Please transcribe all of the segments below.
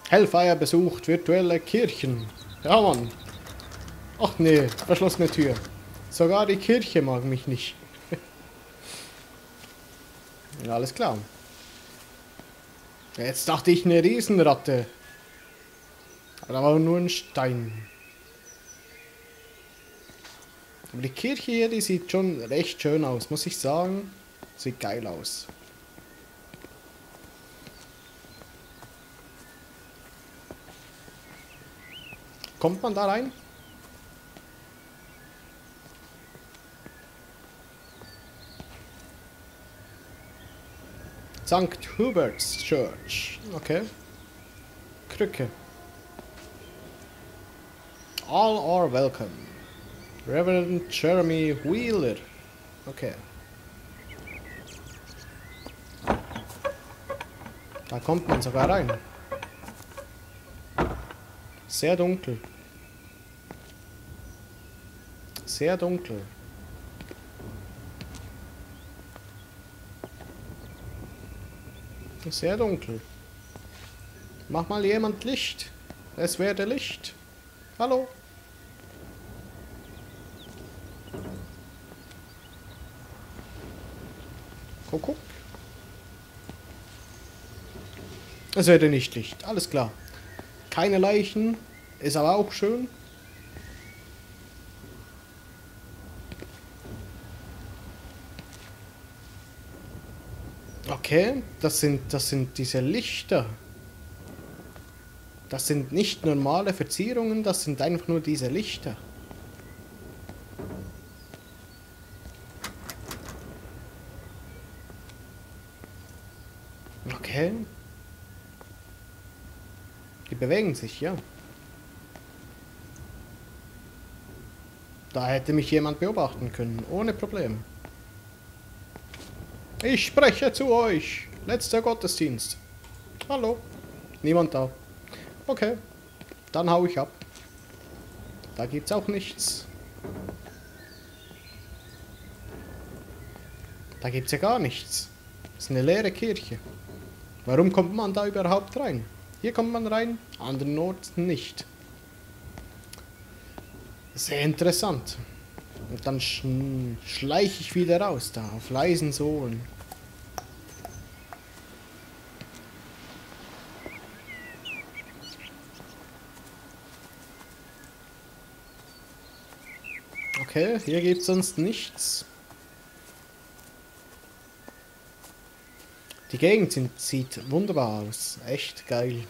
Hellfire besucht virtuelle Kirchen. Ja, Mann. Ach nee, verschlossene Tür. Sogar die Kirche mag mich nicht. Ja, alles klar. Jetzt dachte ich eine Riesenratte. Aber da war nur ein Stein. Aber die Kirche hier, die sieht schon recht schön aus, muss ich sagen. Sieht geil aus. Kommt man da rein? St. Hubert's Church. Okay. Krücke. All are welcome. Reverend Jeremy Wheeler. Okay. Da kommt man sogar rein. Sehr dunkel. Sehr dunkel. Sehr dunkel. Mach mal jemand Licht. Es werde Licht. Hallo. Guck. Es werde nicht Licht. Alles klar. Keine Leichen. Ist aber auch schön. Okay, das sind diese Lichter. Das sind nicht normale Verzierungen, das sind einfach nur diese Lichter. Okay. Die bewegen sich, ja. Da hätte mich jemand beobachten können, ohne Probleme. Ich spreche zu euch. Letzter Gottesdienst. Hallo. Niemand da. Okay. Dann hau ich ab. Da gibt's auch nichts. Da gibt's ja gar nichts. Das ist eine leere Kirche. Warum kommt man da überhaupt rein? Hier kommt man rein, anderen Orten nicht. Sehr interessant. Und dann schleiche ich wieder raus, da auf leisen Sohlen. Okay, hier gibt es sonst nichts. Die Gegend sieht wunderbar aus. Echt geil.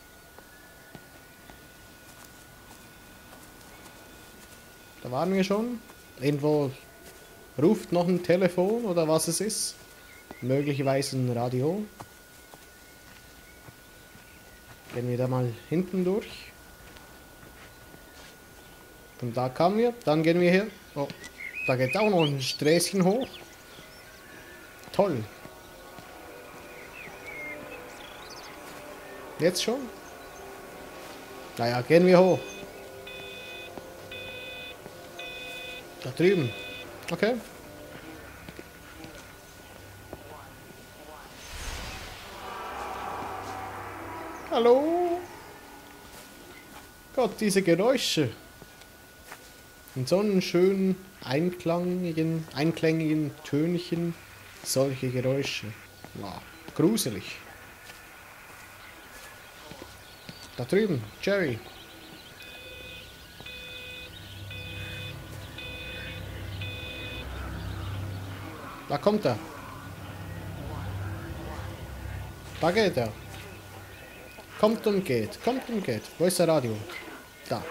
Da waren wir schon. Irgendwo ruft noch ein Telefon oder was es ist. Möglicherweise ein Radio. Gehen wir da mal hinten durch. Und da kamen wir. Dann gehen wir hier. Oh, da geht auch noch ein Sträßchen hoch. Toll. Jetzt schon? Naja, gehen wir hoch. Da drüben. Okay. Hallo? Gott, diese Geräusche. In so einem schönen, einklängigen Tönchen. Solche Geräusche. Wow, gruselig. Da drüben, Jerry. Da kommt er. Da geht er. Kommt und geht. Kommt und geht. Wo ist der Radio? Da.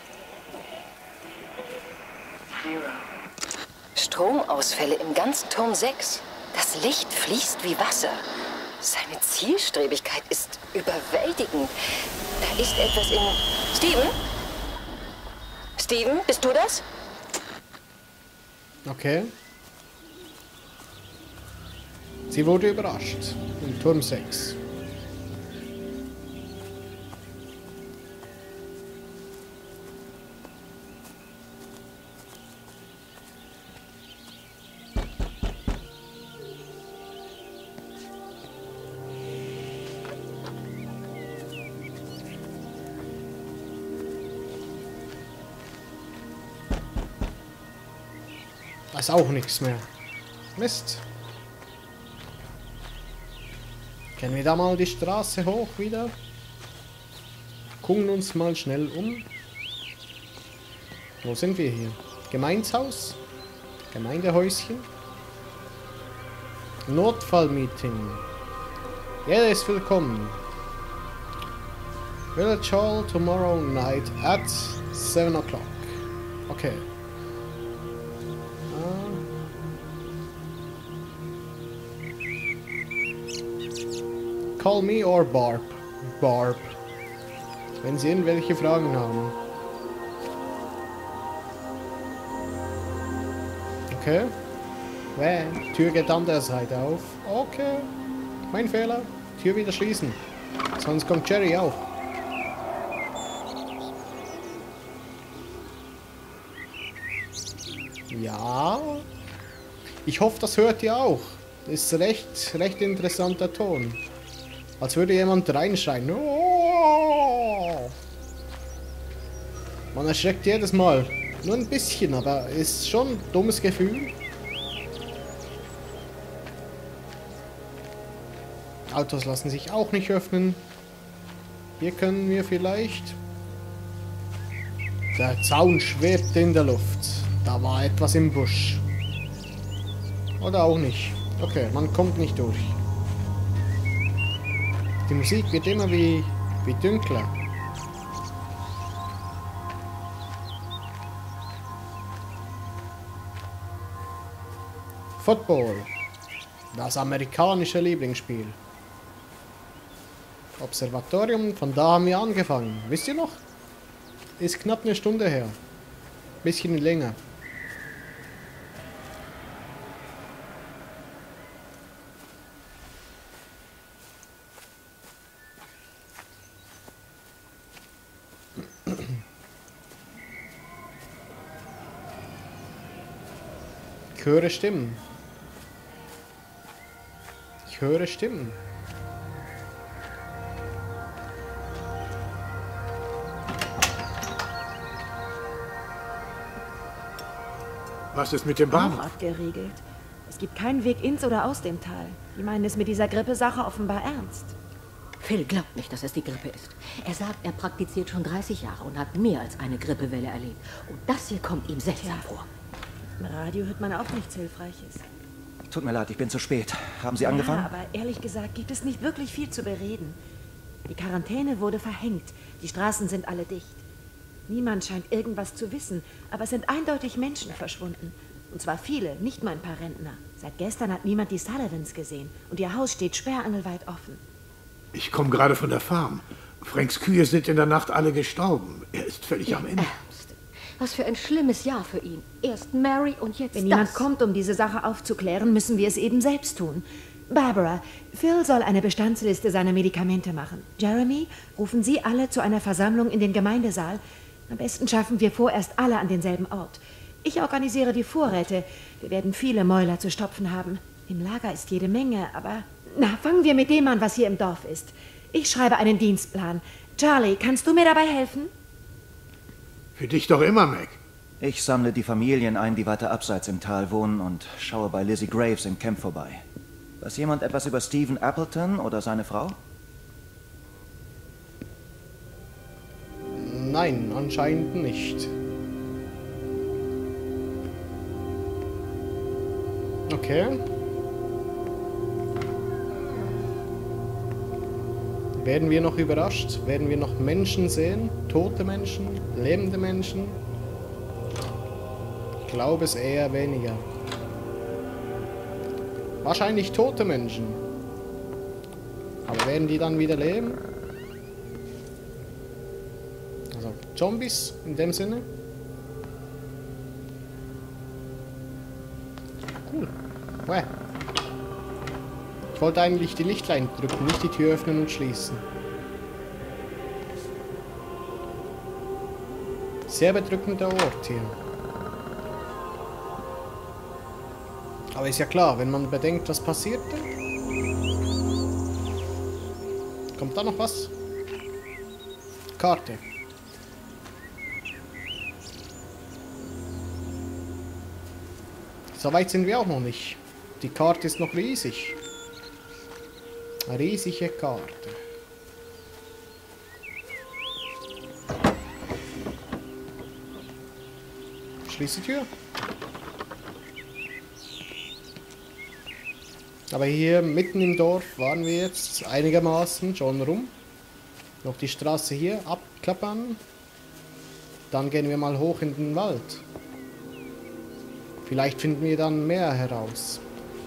Stromausfälle im ganzen Turm 6. Das Licht fließt wie Wasser. Seine Zielstrebigkeit ist überwältigend. Da ist etwas in... Steven? Steven, bist du das? Okay. Sie wurde überrascht. Im Turm 6. ist auch nichts mehr. Mist. Gehen wir da mal die Straße hoch wieder. Gucken uns mal schnell um. Wo sind wir hier? Gemeinshaus? Gemeindehäuschen? Notfallmeeting. Jeder ist willkommen. Village Hall tomorrow night at 7 o'clock. Okay. Call me or Barb. Barb. Wenn Sie irgendwelche Fragen haben. Okay. Tür geht an der Seite auf. Okay. Mein Fehler. Tür wieder schließen. Sonst kommt Jerry auch. Ja. Ich hoffe, das hört ihr auch. Ist recht interessanter Ton. Als würde jemand reinschreien. Oh! Man erschreckt jedes Mal. Nur ein bisschen, aber ist schon ein dummes Gefühl. Autos lassen sich auch nicht öffnen. Hier können wir vielleicht... Der Zaun schwebt in der Luft. Da war etwas im Busch. Oder auch nicht. Okay, man kommt nicht durch. Die Musik wird immer wie dunkler. Football. Das amerikanische Lieblingsspiel. Observatorium, von da haben wir angefangen. Wisst ihr noch? Ist knapp eine Stunde her. Bisschen länger. Ich höre Stimmen. Ich höre Stimmen. Was ist mit dem Bahnhof? Auch abgeriegelt. Es gibt keinen Weg ins oder aus dem Tal. Die meinen es mit dieser Grippesache offenbar ernst. Phil glaubt nicht, dass es die Grippe ist. Er sagt, er praktiziert schon 30 Jahre und hat mehr als eine Grippewelle erlebt. Und das hier kommt ihm seltsam vor. Im Radio hört man auch nichts Hilfreiches. Tut mir leid, ich bin zu spät. Haben Sie angefangen? Ja, aber ehrlich gesagt gibt es nicht wirklich viel zu bereden. Die Quarantäne wurde verhängt. Die Straßen sind alle dicht. Niemand scheint irgendwas zu wissen, aber es sind eindeutig Menschen verschwunden. Und zwar viele, nicht mal ein paar Rentner. Seit gestern hat niemand die Sullivans gesehen und ihr Haus steht sperrangelweit offen. Ich komme gerade von der Farm. Franks Kühe sind in der Nacht alle gestorben. Er ist völlig am Ende. Ernst? Was für ein schlimmes Jahr für ihn. Erst Mary und jetzt Wenn das. jemand kommt, um diese Sache aufzuklären, müssen wir es eben selbst tun. Barbara, Phil soll eine Bestandsliste seiner Medikamente machen. Jeremy, rufen Sie alle zu einer Versammlung in den Gemeindesaal. Am besten schaffen wir vorerst alle an denselben Ort. Ich organisiere die Vorräte. Wir werden viele Mäuler zu stopfen haben. Im Lager ist jede Menge, aber... Na, fangen wir mit dem an, was hier im Dorf ist. Ich schreibe einen Dienstplan. Charlie, kannst du mir dabei helfen? Für dich doch immer, Mac. Ich sammle die Familien ein, die weiter abseits im Tal wohnen und schaue bei Lizzie Graves im Camp vorbei. Weiß jemand etwas über Stephen Appleton oder seine Frau? Nein, anscheinend nicht. Okay. Werden wir noch überrascht? Werden wir noch Menschen sehen? Tote Menschen? Lebende Menschen? Ich glaube es eher weniger. Wahrscheinlich tote Menschen. Aber werden die dann wieder leben? Also Zombies in dem Sinne? Cool. Uäh. Ich wollte eigentlich die Lichtlein drücken, nicht die Tür öffnen und schließen. Sehr bedrückender Ort hier. Aber ist ja klar, wenn man bedenkt, was passierte. Kommt da noch was? Karte. So weit sind wir auch noch nicht. Die Karte ist noch riesig. Eine riesige Karte. Schließ die Tür. Aber hier mitten im Dorf waren wir jetzt einigermaßen schon rum. Noch die Straße hier abklappern. Dann gehen wir mal hoch in den Wald. Vielleicht finden wir dann mehr heraus.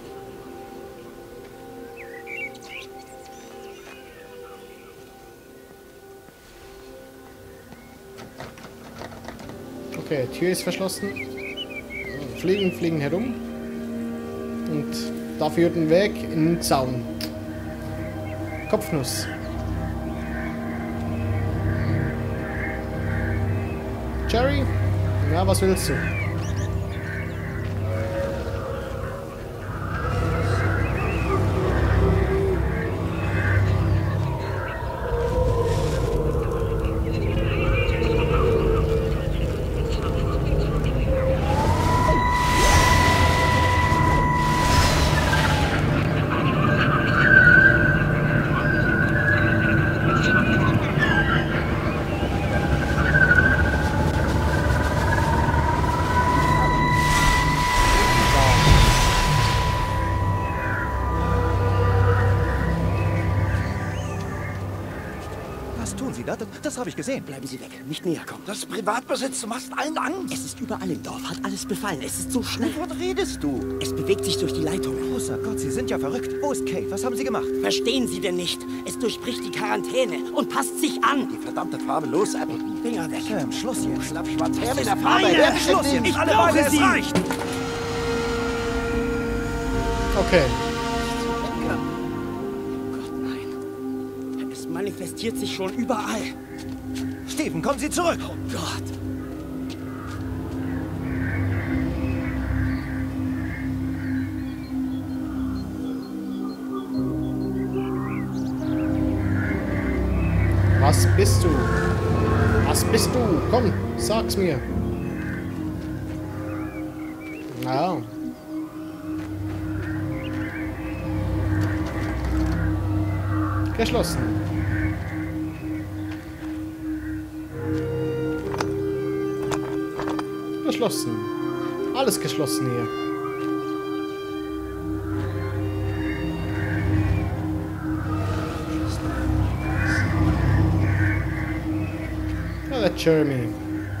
Okay, Tür ist verschlossen. Fliegen herum. Und da führt ein Weg in den Zaun. Kopfnuss. Jerry? Ja, was willst du? Das habe ich gesehen. Bleiben Sie weg, nicht näher kommen. Das ist Privatbesitz, du machst allen Angst. Es ist überall im Dorf, hat alles befallen. Es ist so schnell. Wovon redest du? Es bewegt sich durch die Leitung. Großer Gott, Sie sind ja verrückt. Wo ist Kate? Was haben Sie gemacht? Verstehen Sie denn nicht? Es durchbricht die Quarantäne und passt sich an. Die verdammte Farbe los, Appleton. Finger weg. Sam, Schluss jetzt. Schlappschwanz, her mit der Farbe. Meine. Her, Schluss jetzt. Ich Alle brauche beide, es Sie. reicht. Okay. Gott, nein. Es manifestiert sich schon überall. Steven, kommen Sie zurück. Oh Gott. Was bist du? Was bist du? Komm, sag's mir. Ja. Geschlossen. Geschlossen. Alles geschlossen hier. Ja, der Jeremy.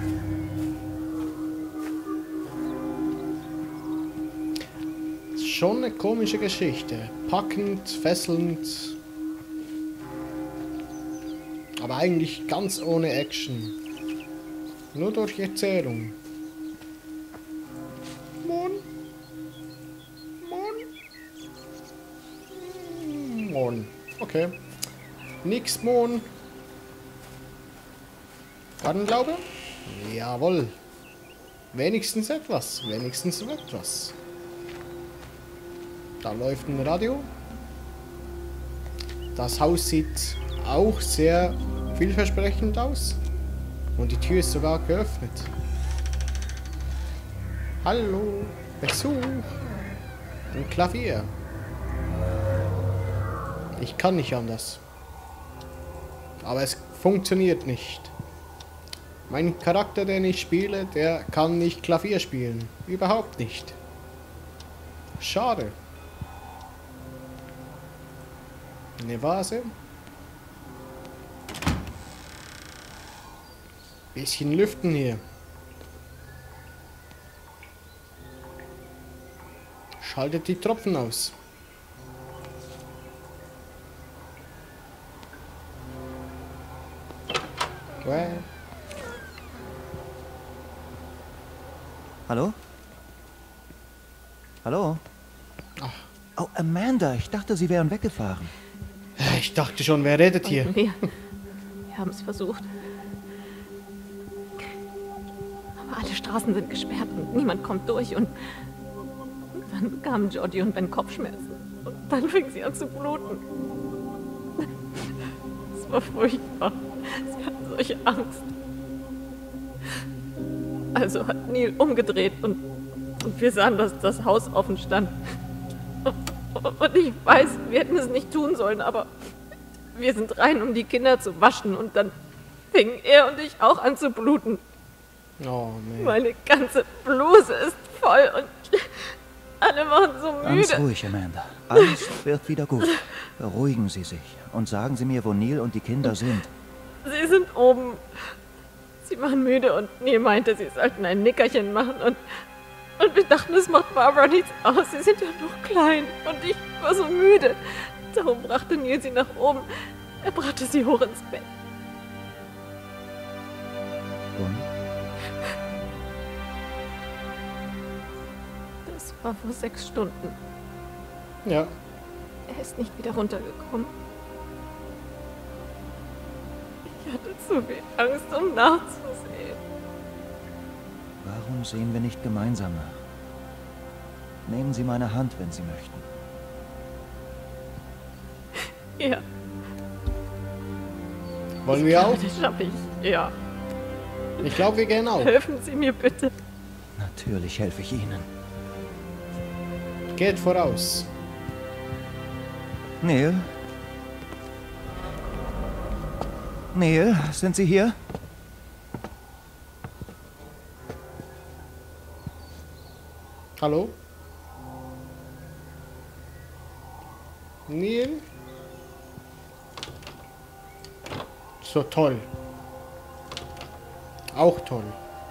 Schon eine komische Geschichte. Packend, fesselnd. Aber eigentlich ganz ohne Action. Nur durch Erzählung. Mon. Okay. Nix Mon. Gardenglaube? Jawohl. Wenigstens etwas. Wenigstens etwas. Da läuft ein Radio. Das Haus sieht auch sehr vielversprechend aus. Und die Tür ist sogar geöffnet. Hallo. Besuch. Ein Klavier. Ich kann nicht anders. Aber es funktioniert nicht. Mein Charakter, den ich spiele, der kann nicht Klavier spielen. Überhaupt nicht. Schade. Eine Vase. Bisschen lüften hier. Schaltet die Tropfen aus. Hallo? Hallo? Ach. Oh, Amanda, ich dachte, Sie wären weggefahren. Ich dachte schon, wer redet hier? Wir haben es versucht. Aber alle Straßen sind gesperrt und niemand kommt durch. Und dann bekamen Georgie und Ben Kopfschmerzen. Und dann fing sie an zu bluten. Es war furchtbar. Sie hatten solche Angst. Also hat Neil umgedreht und Und wir sahen, dass das Haus offen stand. Und ich weiß, wir hätten es nicht tun sollen, aber wir sind rein, um die Kinder zu waschen. Und dann fingen er und ich auch an zu bluten. Oh, nee. Meine ganze Bluse ist voll und alle waren so müde. Ganz ruhig, Amanda. Alles wird wieder gut. Beruhigen Sie sich und sagen Sie mir, wo Neil und die Kinder sind. Sie sind oben. Sie waren müde und Neil meinte, sie sollten ein Nickerchen machen und wir dachten, es macht Barbara nichts aus. Sie sind ja noch klein und ich war so müde. Darum brachte Neil sie nach oben. Er brachte sie hoch ins Bett. Und? Das war vor 6 Stunden. Ja. Er ist nicht wieder runtergekommen. Ich hatte zu viel Angst, um nachzusehen. Warum sehen wir nicht gemeinsam nach? Nehmen Sie meine Hand, wenn Sie möchten. Ja. Wollen wir auch? Das schaffe ich, ja. Ich glaube, wir gehen auch. Helfen Sie mir bitte. Natürlich helfe ich Ihnen. Geht voraus. Neil? Neil, sind Sie hier? Hallo? Neil? So toll. Auch toll.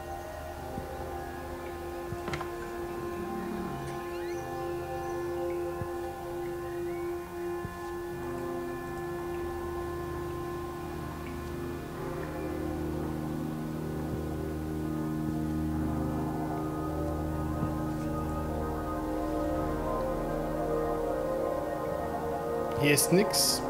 Hier ist nix.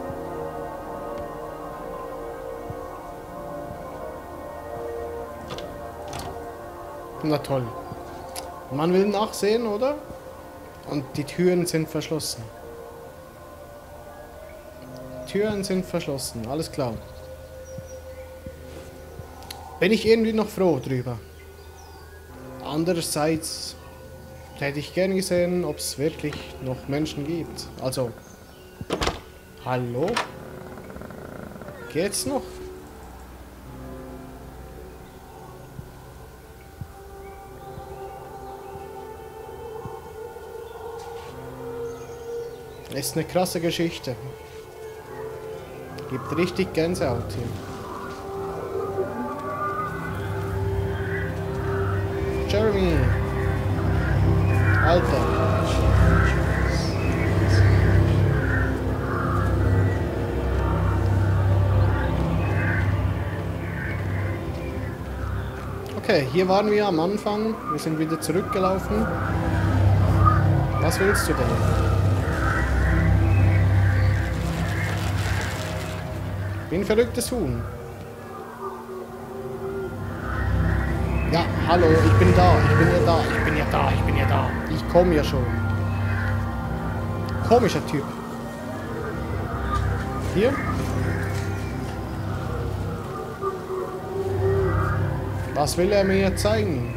Na toll. Man will nachsehen, oder? Und die Türen sind verschlossen. Türen sind verschlossen, alles klar. Bin ich irgendwie noch froh drüber. Andererseits hätte ich gerne gesehen, ob es wirklich noch Menschen gibt. Also, hallo? Geht's noch? Ist eine krasse Geschichte. Gibt richtig Gänsehaut hier. Jeremy! Alter! Okay, hier waren wir am Anfang. Wir sind wieder zurückgelaufen. Was willst du denn? Bin ein verrücktes Huhn. Ja, hallo, ich bin da, ich bin ja da, ich bin ja da, ich bin ja da. Ich komme ja schon. Komischer Typ. Hier? Was will er mir zeigen?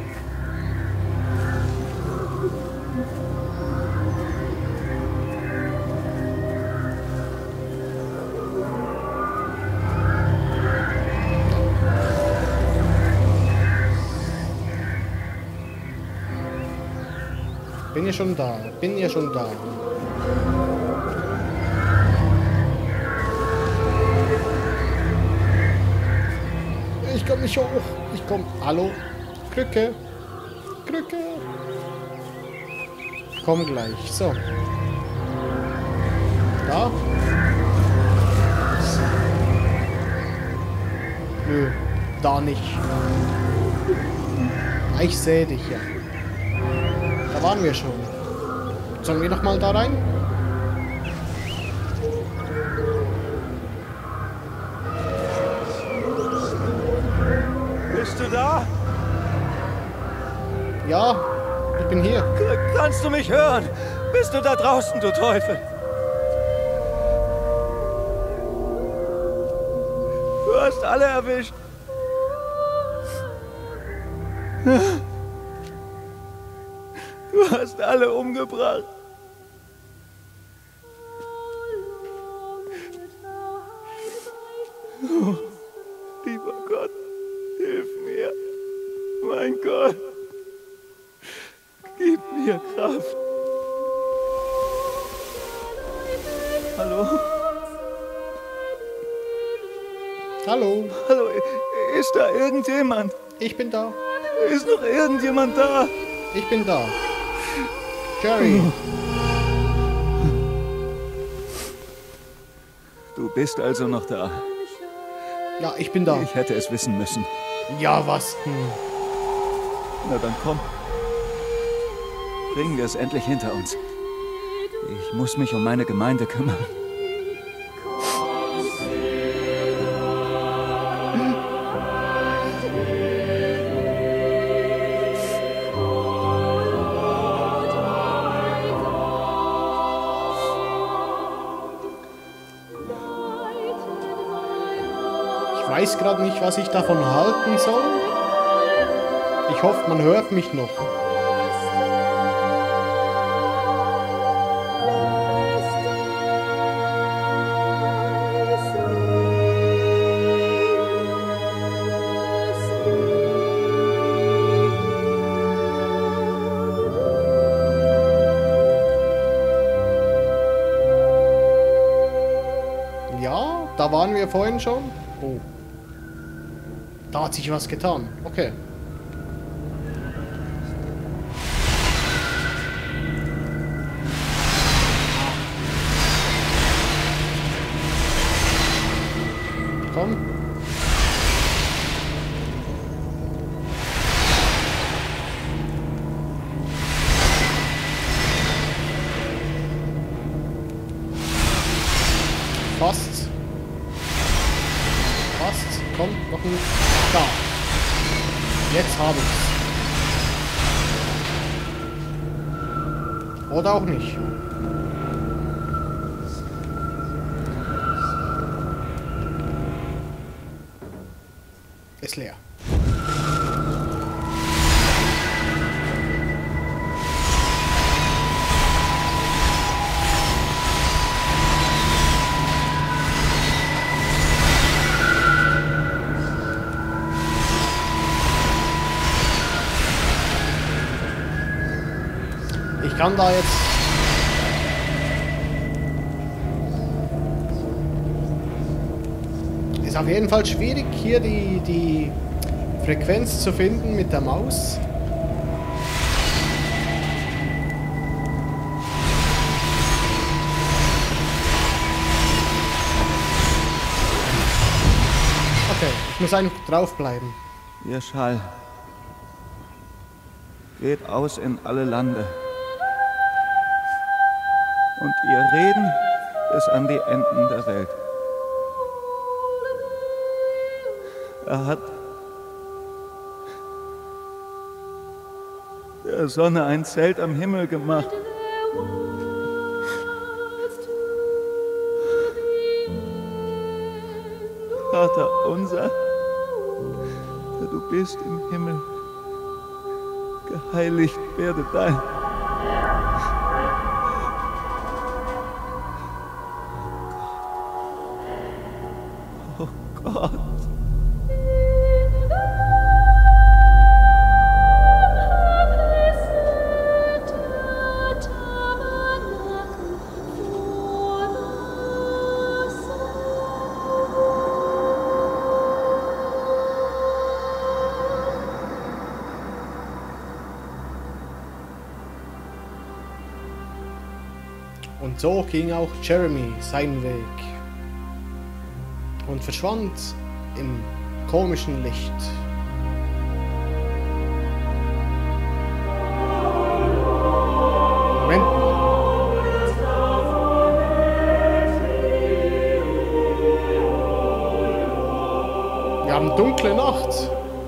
Bin ja schon da, bin ja schon da. Ich komm nicht hoch. Ich komm. Hallo? Krücke. Krücke. Komm gleich. So. Da? Nö, da nicht. Ich sehe dich ja. Da waren wir schon. Sollen wir noch mal da rein? Bist du da? Ja, ich bin hier. Kannst du mich hören? Bist du da draußen, du Teufel? Du hast alle erwischt. Du hast alle umgebracht. Oh, lieber Gott, hilf mir. Mein Gott, gib mir Kraft. Hallo? Hallo, Hallo, ist da irgendjemand? ich bin da. Ist noch irgendjemand da? Ich bin da. Jerry, Du bist also noch da. ja, ich bin da. Ich hätte es wissen müssen. Ja, was? Na dann komm. Bringen wir es endlich hinter uns. Ich muss mich um meine Gemeinde kümmern. Ich weiß gerade nicht, was ich davon halten soll. Ich hoffe, man hört mich noch. Ja, da waren wir vorhin schon. Oh. Da hat sich was getan. Okay. Komm. Fast. Fast. Komm, noch ein... Da. Jetzt habe ich's. Oder auch nicht. Ist leer. Ich kann da jetzt... Ist auf jeden Fall schwierig, hier die Frequenz zu finden mit der Maus. Okay, ich muss einfach draufbleiben. Ihr Schall geht aus in alle Lande. Und ihr Reden bis an die Enden der Welt. Er hat der Sonne ein Zelt am Himmel gemacht. Vater unser, der du bist im Himmel, geheiligt werde dein. Oh Gott. Und so ging auch Jeremy seinen Weg und verschwand im komischen Licht. Moment. Wir haben dunkle Nacht.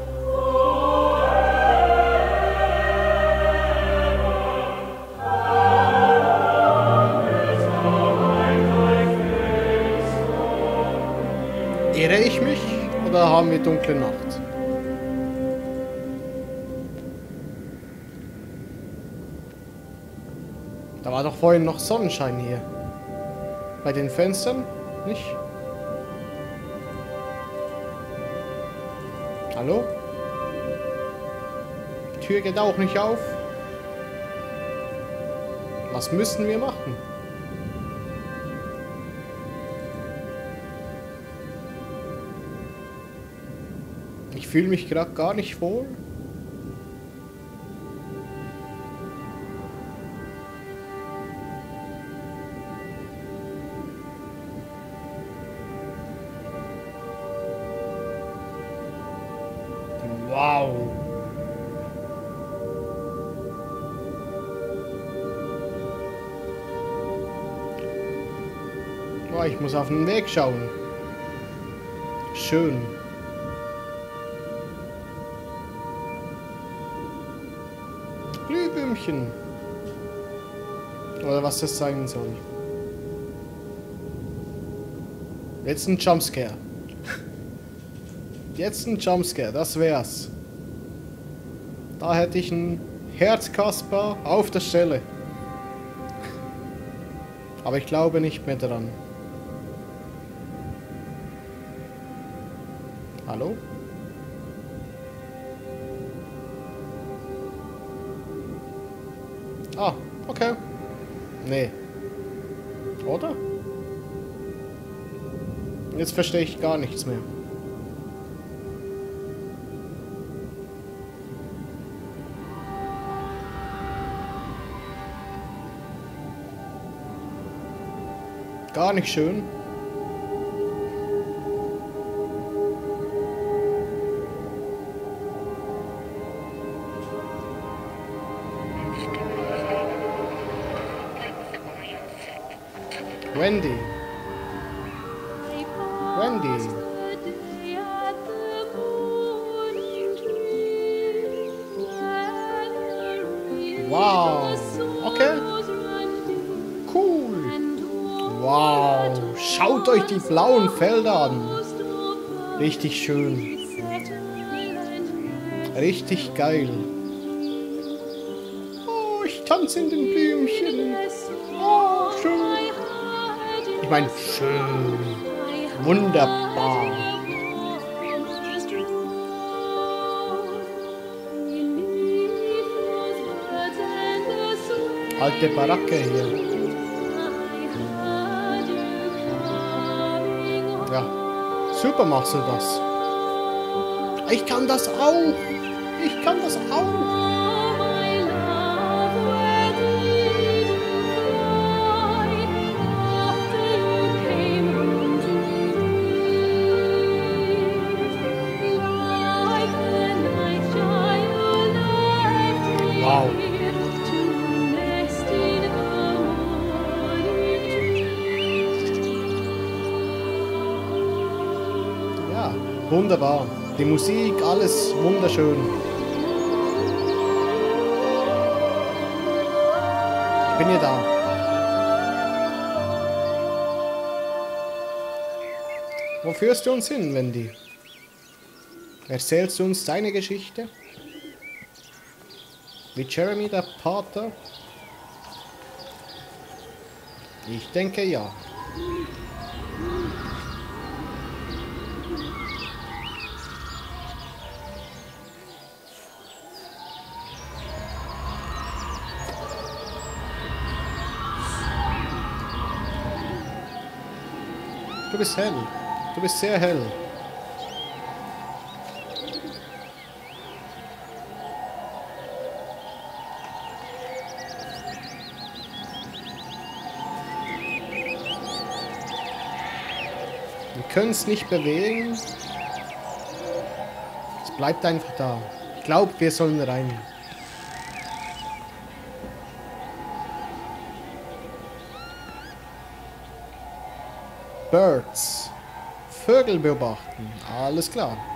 Irre ich mich oder haben wir dunkle Nacht? Da war doch vorhin noch Sonnenschein hier. Bei den Fenstern? Nicht? Hallo? Die Tür geht auch nicht auf. Was müssen wir machen? Ich fühle mich gerade gar nicht wohl. Wow. Oh, ich muss auf den Weg schauen. Schön. Glühwürmchen. Oder was das sein soll. Jetzt ein Jumpscare. Jetzt ein Jumpscare, das wär's. Da hätte ich ein Herzkasper auf der Stelle. Aber ich glaube nicht mehr dran. Hallo? Ah, okay. Nee. Oder? Jetzt verstehe ich gar nichts mehr. Gar nicht schön. Wendy. Wendy. Wow. Okay. Cool. Wow. Schaut euch die blauen Felder an. Richtig schön. Richtig geil. Oh, ich tanze in den Blümchen. Oh, schön. Ich meine, schön. Wunderbar. Alte Baracke hier. Ja, super machst du das. Ich kann das auch. Ich kann das auch. Wow. Ja, wunderbar. Die Musik, alles wunderschön. Ich bin hier da. Wo führst du uns hin, Wendy? Erzählst du uns deine Geschichte? Wie Jeremy der Pater? Ich denke ja. Du bist hell. Du bist sehr hell. Wir können es nicht bewegen. Es bleibt einfach da. Ich glaube, wir sollen rein. Birds. Vögel beobachten. Alles klar.